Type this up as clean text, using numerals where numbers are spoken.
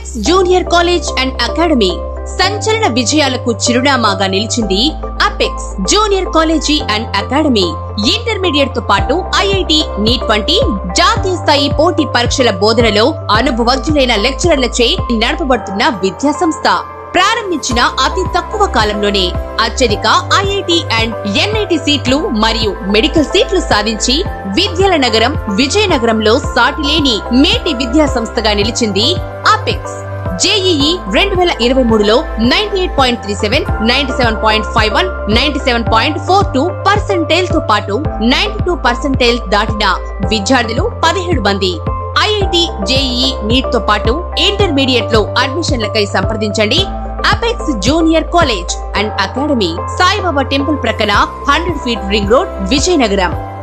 Apex junior college and academy సంచలన విజయాలకు చిరునామాగా నిలిచింది. అపెక్స్ జూనియర్ కాలేజీ అండ్ అకాడమీ ఇంటర్మీడియట్ తో పాటు ఐఐటి, నీట్ వంటి జాతీయ స్థాయి పోటీ పరీక్షల బోధనలో అనుభవజ్ఞులైన లెక్చరర్లచే నడపబడుతున్న విద్యా సంస్థ. ప్రారంభించిన అతి తక్కువ కాలంలోనే అత్యధిక ఐఐటి అండ్ ఎన్ఐటి సీట్లు మరియు మెడికల్ సీట్లు సాధించి విద్యల నగరం విజయనగరంలో సాటిలేని మేటి విద్యా సంస్థగా నిలిచింది అపెక్స్. జేఈఈ 2023లో 98.37, 97.51, 97.42% తో పాటు 92% దాటిన విద్యార్థులు 17 మంది. ఐఐటి, జేఈఈ, నీట్ తో పాటు ఇంటర్మీడియట్ లో అడ్మిషన్లకై సంప్రదించండి. Apex junior college and academy, Saibaba temple ప్రక్కన 100 ఫీట్ రింగ్ రోడ్, విజయనగరం.